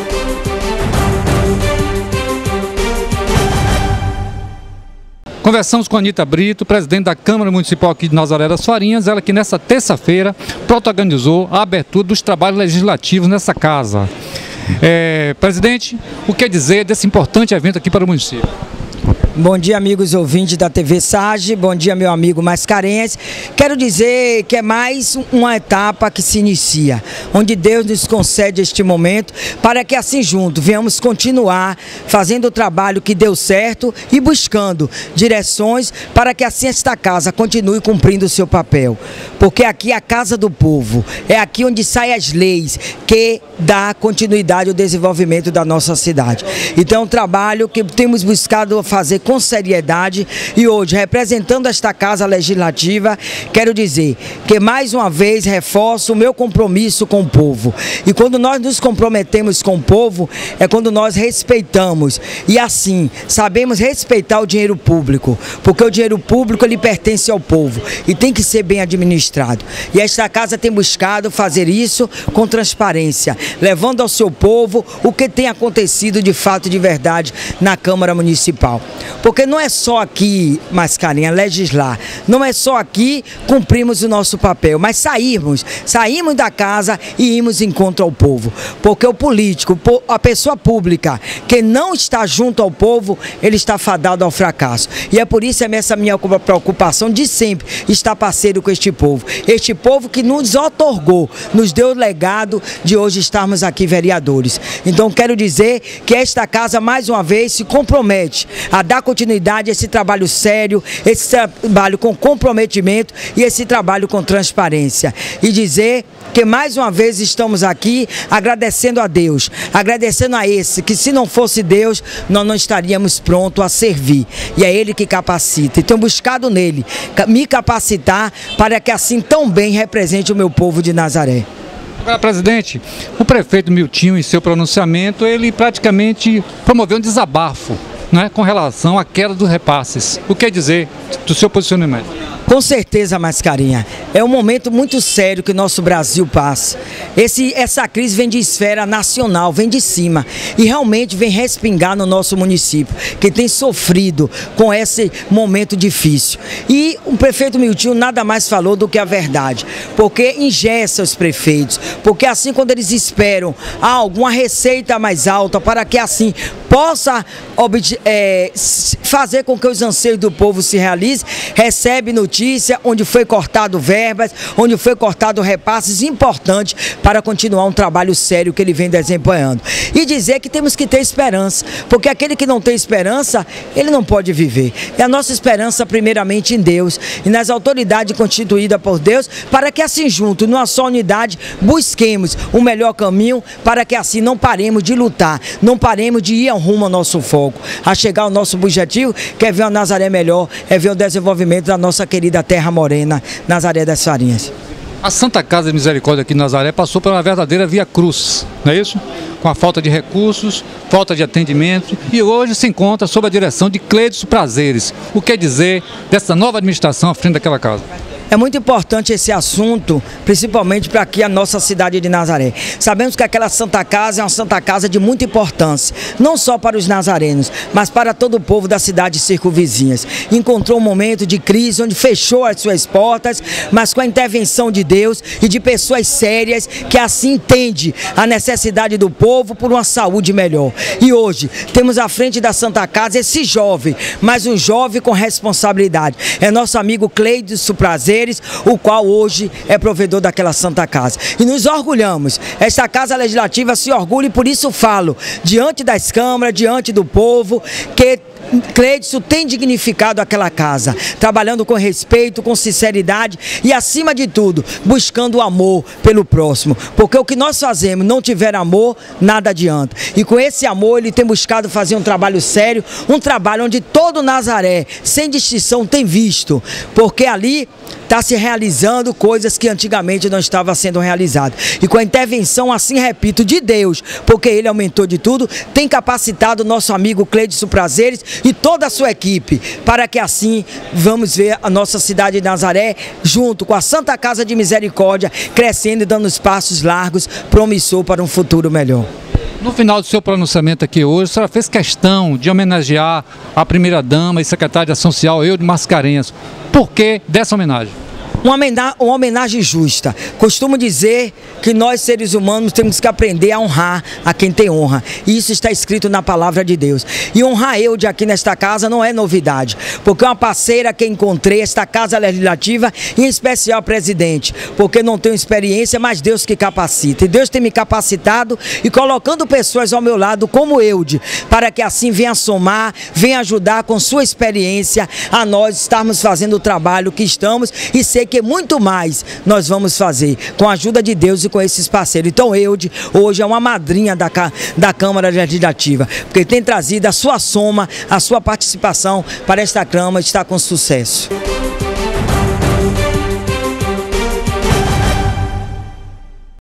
Conversamos com a Anita Brito, presidente da Câmara Municipal aqui de Nazaré das Farinhas, ela que nessa terça-feira protagonizou a abertura dos trabalhos legislativos nessa casa. Presidente, o que dizer desse importante evento aqui para o município? Bom dia, amigos ouvintes da TV Sage, bom dia, meu amigo Mascarenhas. Quero dizer que é mais uma etapa que se inicia, onde Deus nos concede este momento para que assim junto venhamos continuar fazendo o trabalho que deu certo e buscando direções para que assim esta casa continue cumprindo o seu papel. Porque aqui é a casa do povo, é aqui onde saem as leis que dá continuidade ao desenvolvimento da nossa cidade. Então é um trabalho que temos buscado fazer com seriedade e hoje, representando esta Casa Legislativa, quero dizer que mais uma vez reforço o meu compromisso com o povo. E quando nós nos comprometemos com o povo, é quando nós respeitamos e assim sabemos respeitar o dinheiro público, porque o dinheiro público ele pertence ao povo e tem que ser bem administrado. E esta casa tem buscado fazer isso com transparência, levando ao seu povo o que tem acontecido de fato de verdade na Câmara Municipal. Porque não é só aqui, Mascarenha, legislar, não é só aqui cumprimos o nosso papel, mas saímos da casa e irmos em encontro ao povo. Porque o político, a pessoa pública que não está junto ao povo, ele está fadado ao fracasso. E é por isso essa minha preocupação de sempre estar parceiro com este povo que nos otorgou, nos deu o legado de hoje estarmos aqui vereadores. Então quero dizer que esta casa mais uma vez se compromete a dar continuidade a esse trabalho sério, esse trabalho com comprometimento e esse trabalho com transparência. E dizer que mais uma vez estamos aqui agradecendo a Deus, agradecendo a esse, que se não fosse Deus, nós não estaríamos prontos a servir. E é Ele que capacita. E tenho buscado nele me capacitar para que assim tão bem represente o meu povo de Nazaré. Agora, presidente, o prefeito Miltinho, em seu pronunciamento, ele praticamente promoveu um desabafo, né, com relação à queda dos repasses. O que dizer do seu posicionamento? Com certeza, Mascarenha, é um momento muito sério que o nosso Brasil passa. Essa crise vem de esfera nacional, vem de cima e realmente vem respingar no nosso município, que tem sofrido com esse momento difícil. E o prefeito Miltinho nada mais falou do que a verdade, porque engessa os prefeitos, porque assim quando eles esperam alguma receita mais alta para que assim possa fazer com que os anseios do povo se realizem, recebe notícia onde foi cortado verbas, onde foi cortado repasses importantes para continuar um trabalho sério que ele vem desempenhando. E dizer que temos que ter esperança, porque aquele que não tem esperança, ele não pode viver. É a nossa esperança primeiramente em Deus e nas autoridades constituídas por Deus, para que assim junto, numa só unidade, busquemos o melhor caminho, para que assim não paremos de lutar, não paremos de ir ao rumo ao nosso foco, a chegar ao nosso objetivo, que é ver uma Nazaré melhor, é ver o desenvolvimento da nossa querida terra morena, Nazaré das Farinhas. A Santa Casa de Misericórdia aqui em Nazaré passou por uma verdadeira via cruz, não é isso? Com a falta de recursos, falta de atendimento, e hoje se encontra sob a direção de Cleidson Prazeres. O que dizer dessa nova administração à frente daquela casa? É muito importante esse assunto, principalmente para aqui a nossa cidade de Nazaré. Sabemos que aquela Santa Casa é uma Santa Casa de muita importância, não só para os nazarenos, mas para todo o povo da cidade circunvizinhas. Encontrou um momento de crise onde fechou as suas portas, mas com a intervenção de Deus e de pessoas sérias que assim entendem a necessidade do povo por uma saúde melhor. E hoje temos à frente da Santa Casa esse jovem, mas um jovem com responsabilidade. É nosso amigo Cleidson Prazeres, o qual hoje é provedor daquela Santa Casa. E nos orgulhamos, esta Casa Legislativa se orgulha e por isso falo, diante das câmaras, diante do povo, que Cleidson tem dignificado aquela casa, trabalhando com respeito, com sinceridade e, acima de tudo, buscando o amor pelo próximo. Porque o que nós fazemos, não tiver amor, nada adianta. E com esse amor, ele tem buscado fazer um trabalho sério, um trabalho onde todo Nazaré, sem distinção, tem visto. Porque ali está se realizando coisas que antigamente não estavam sendo realizadas. E com a intervenção, assim repito, de Deus, porque Ele aumentou de tudo, tem capacitado o nosso amigo Cleidson Prazeres e toda a sua equipe, para que assim vamos ver a nossa cidade de Nazaré, junto com a Santa Casa de Misericórdia, crescendo e dando os passos largos, promissor para um futuro melhor. No final do seu pronunciamento aqui hoje, a senhora fez questão de homenagear a primeira-dama e secretária de Ação Social, Eude Mascarenhas. Por que dessa homenagem? Uma homenagem justa. Costumo dizer que nós, seres humanos, temos que aprender a honrar a quem tem honra. E isso está escrito na palavra de Deus. E honrar Eude aqui nesta casa não é novidade, porque é uma parceira que encontrei, esta Casa Legislativa, em especial presidente, porque não tenho experiência, mas Deus que capacita. E Deus tem me capacitado e colocando pessoas ao meu lado como Eude, para que assim venha somar, venha ajudar com sua experiência a nós estarmos fazendo o trabalho que estamos e sei que muito mais nós vamos fazer com a ajuda de Deus e com esses parceiros. Então Eude hoje é uma madrinha da Câmara Legislativa, porque tem trazido a sua soma, a sua participação para esta Câmara estar com sucesso.